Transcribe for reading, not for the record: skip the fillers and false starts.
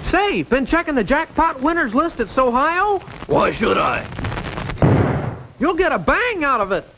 Say, been checking the jackpot winners list at Sohio? Why should I? You'll get a bang out of it.